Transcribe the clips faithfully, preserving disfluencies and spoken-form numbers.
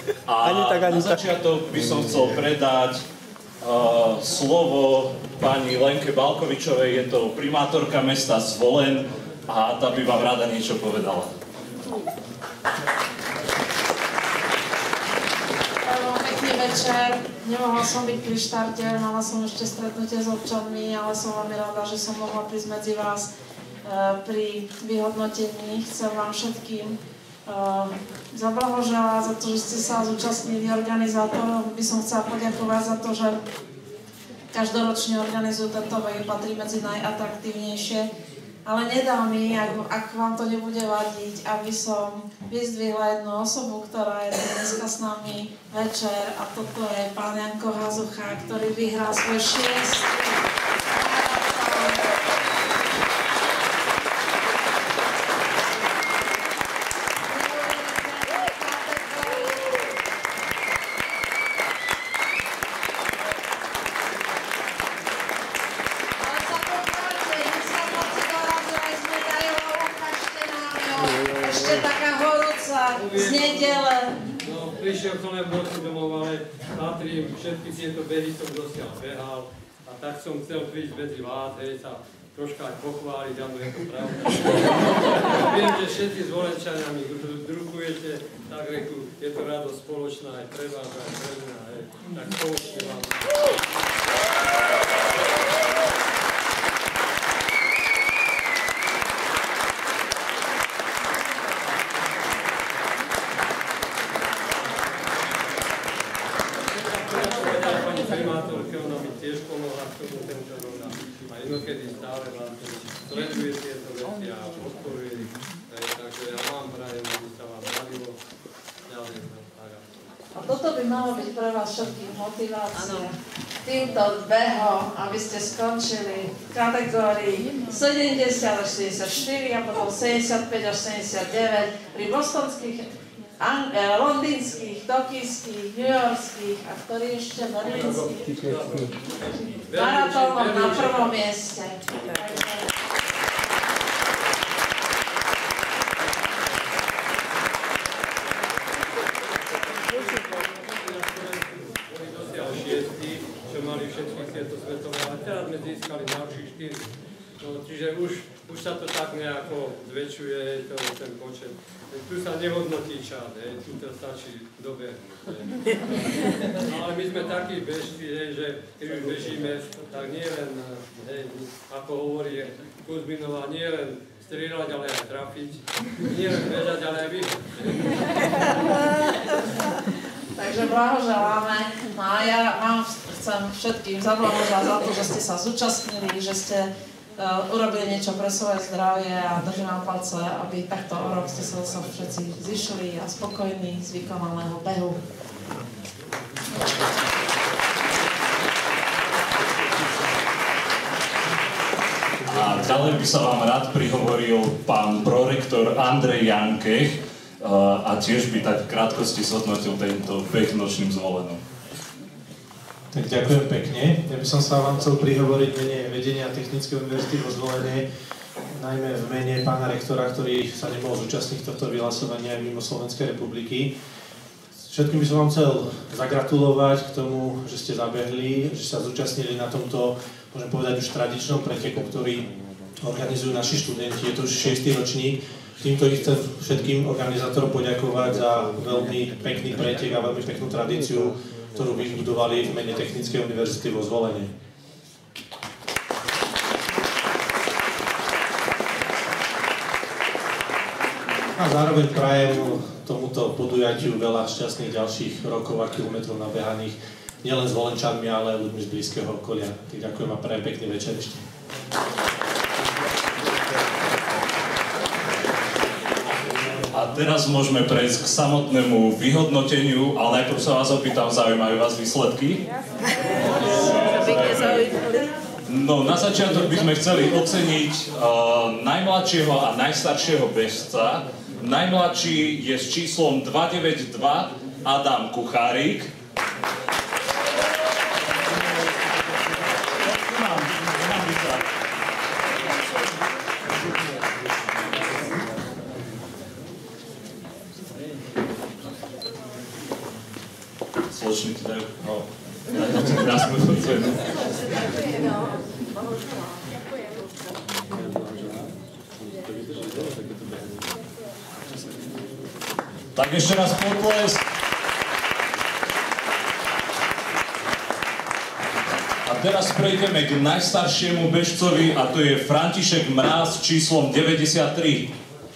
A ani tak, ani na začiatok by som chcel predať uh, slovo pani Lenke Balkovičovej, je to primátorka mesta Zvolen a tá by vám rada niečo povedala. Pekný večer. Nemohla som byť pri štarte, mala som ešte stretnutie s občanmi, ale som veľmi rada, že som mohla prísť medzi vás pri vyhodnotení. Chcem vám všetkým zablahoželať za to, že ste sa zúčastnili organizátorov. By som chcela poďakovať za to, že každoročne organizujú tento beh, patrí medzi najatraktívnejšie. Ale nedá mi, ak, ak vám to nebude vadiť, aby som vyzdvihla jednu osobu, ktorá je dneska s nami večer, a toto je pán Janko Hazucha, ktorý vyhral svoj šiestý Prišiel som len bočku domov, ale patrím, všetky tieto behy som dosiaľ behal a tak som chcel prísť medzi vás, hej, sa troška aj pochváliť, áno, je to pravda. Viem, že všetci Zvolenčania mi drukujete, tak reku, je to radosť spoločná aj pre vás, aj pre mňa, hej, tak spoločne vám. Inokedy stále vlastne sleduje tieto veci a podporuje ich. Takže ja vám prajem, aby sa vám darilo ďalej. A toto by malo byť pre vás všetkých motivácia. Týmto behom, aby ste skončili v kategórii sedemdesiat až sedemdesiatštyri a potom sedemdesiatpäť až sedemdesiatdeväť pri bostonských, londýnskych, tokijských, newyorských a ktorý ešte berlínskych maratónom na prvom mieste. Čo mali všetky tieto svetové, ale teraz sme získali ďalších štyri. No, čiže už, už sa to tak nejako zväčšuje, to, ten počet. Tu sa nehodnotí čas, hej, tu to stačí dobehnúť. No ale my sme takí bežci, hej, že keď už bežíme, tak nie len, hej, ako hovorí Kuzminová, nie len strieľať, ale aj trafiť. Nie len bežať, ale aj vyhrať. Takže blahoželáme. No a ja vám chcem všetkým zablahoželať za to, že ste sa zúčastnili, že ste uh, urobili niečo pre svoje zdravie a držím vám palce, aby takto o rok ste sa zase všetci zišli a spokojní z vykonaného behu. A ďalej by sa vám rád prihovoril pán prorektor Andrej Jankech, a tiež by tak v krátkosti zhodnotil tento beh nočným Zvolenom. Tak ďakujem pekne. Ja by som sa vám chcel prihovoriť mene vedenia Technickej univerzity vo Zvolene, najmä v mene pána rektora, ktorý sa nemohol zúčastniť tohto vyhlasovania aj mimo Slovenskej republiky. Všetkým by som vám chcel zagratulovať k tomu, že ste zabehli, že sa zúčastnili na tomto, môžem povedať, už tradičnom preteku, ktorý organizujú naši študenti. Je to už šiesty ročník. Týmto ich chcem všetkým organizátorom poďakovať za veľmi pekný pretek a veľmi peknú tradíciu, ktorú vybudovali v mene Technickej univerzity vo Zvolene. A zároveň prajem tomuto podujatiu veľa šťastných ďalších rokov a kilometrov nabehaných nielen s Zvolenčanmi, ale aj ľuďmi z blízkeho okolia. Tak ďakujem a prajem pekný večer ešte. A teraz môžeme prejsť k samotnému vyhodnoteniu, ale najprv sa vás opýtam, zaujímajú vás výsledky? No, na začiatok by sme chceli oceniť uh, najmladšieho a najstaršieho bežca. Najmladší je s číslom dva deväť dva Adam Kuchárik. Spoločne ti dajú. No, daj tam si krásnu cenu. Tak ešte raz potlesk. A teraz prejdeme k najstaršiemu bežcovi a to je František Mráz s číslom deväťdesiattri.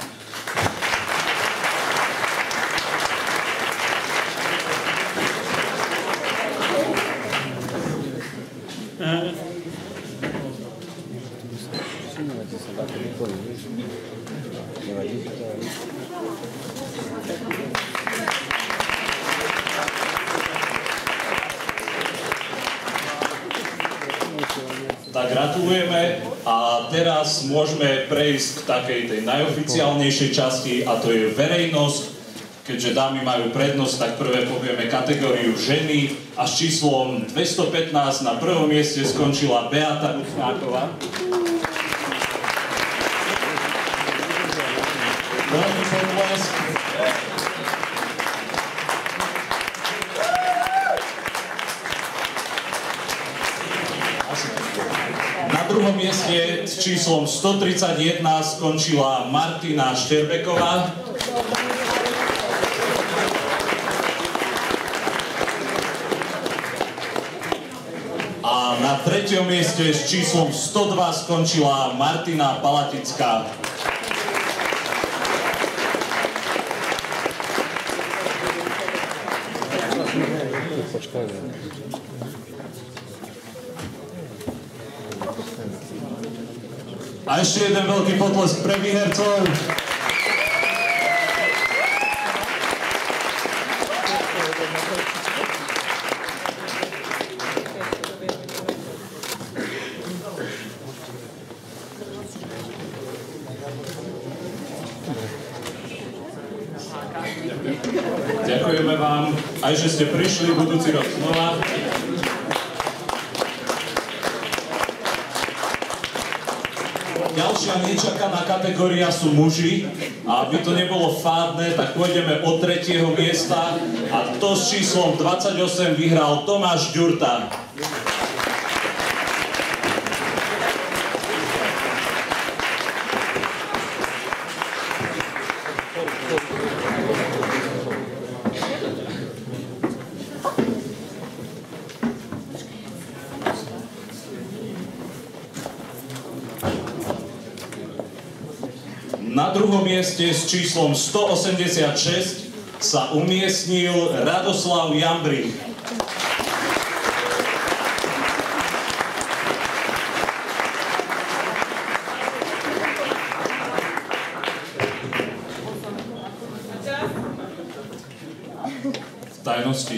Tak gratulujeme a teraz môžeme prejsť k takej tej najoficiálnejšej časti a to je verejnosť. Keďže dámy majú prednosť, tak prvé povieme kategóriu ženy a s číslom dvestopätnásť na prvom mieste skončila Beata Ruchnáková. Veľmi potlesk. Na druhom mieste s číslom stotridsaťjeden skončila Martina Šterbeková. A na treťom mieste s číslom sto dva skončila Martina Palatická. A ešte jeden veľký potlesk pre výhercov. Ďakujeme vám aj, že ste prišli budúci rok znova. Ďalšia nečakaná kategória sú muži a aby to nebolo fádne, tak pôjdeme od tretieho miesta a to s číslom dvadsaťosem vyhral Tomáš Ďurta. Na druhom mieste s číslom stoosemdesiatšesť sa umiestnil Radoslav Jambrich. V tajnosti.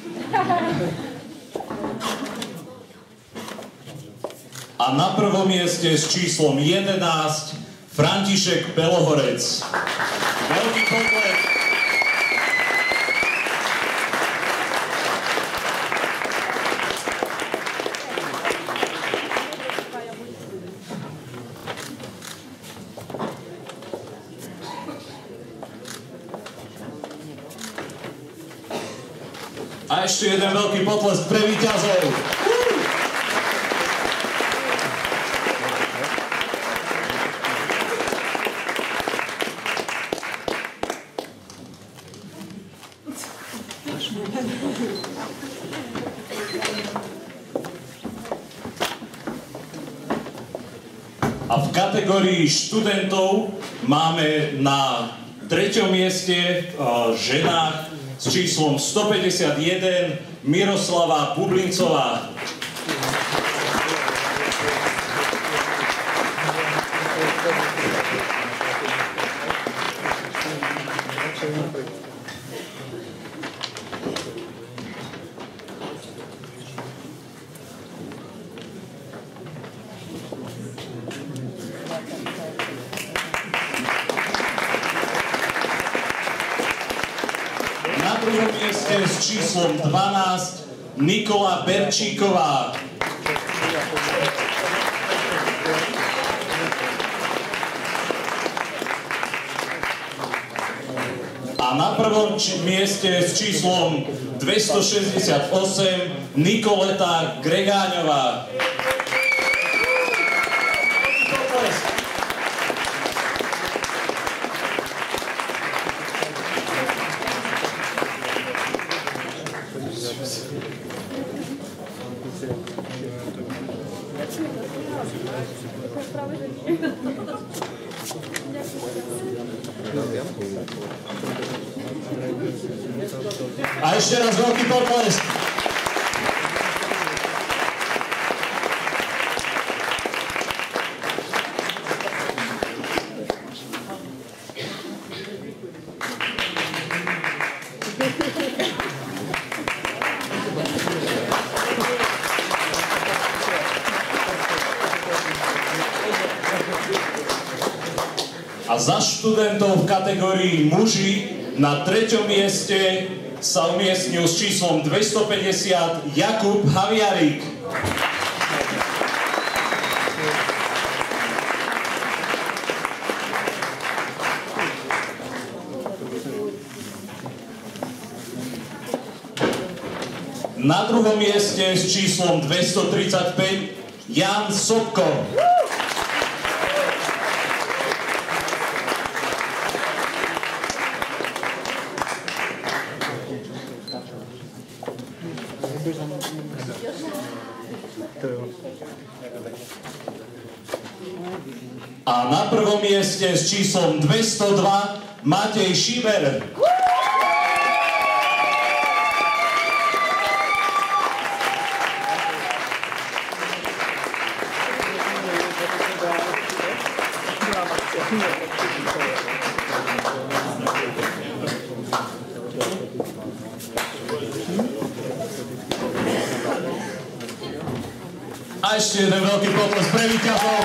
A na prvom mieste s číslom jedenásť František Belohorec. Veľký potlesk. A ešte jeden veľký potlesk pre víťazov. A v kategórii študentov máme na treťom mieste uh, žena s číslom stopäťdesiatjeden Miroslava Bublincová. Na druhom mieste s číslom dvanásť Nikola Berčíková. A A na prvom či- mieste s číslom dvestošesťdesiatosem Nikoleta Gregáňová. A ešte raz veľký potlesk. A za študentov v kategórii muži na treťom mieste sa umiestnil s číslom dvestopäťdesiat Jakub Haviarík. Na druhom mieste s číslom dvestotridsaťpäť Jan Sobko. A na prvom mieste s číslom dvestodva Matej Šiber. A ešte jeden veľký potlesk pre víťazov.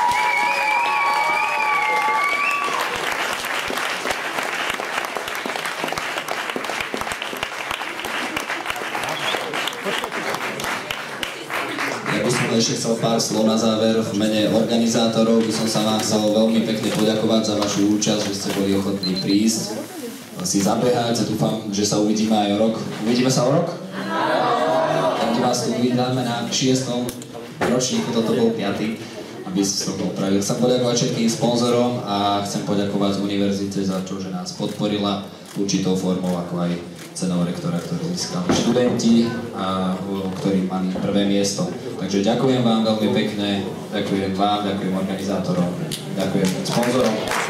Ja by som ešte chcel pár slov na záver. V mene organizátorov by som sa vám chcel veľmi pekne poďakovať za vašu účasť, že ste boli ochotní prísť, si zabehať. Dúfam, že sa uvidíme aj o rok. Uvidíme sa o rok? Tak vás tu uvidíme na šiestom ročníku, toto bol piaty, aby si to opravil. Chcem poďakovať všetkým sponzorom a chcem poďakovať univerzite za to, že nás podporila určitou formou, ako aj cenou rektora, ktorú získali študenti a ktorí mali prvé miesto. Takže ďakujem vám veľmi pekne, ďakujem vám, ďakujem organizátorom, ďakujem sponzorom.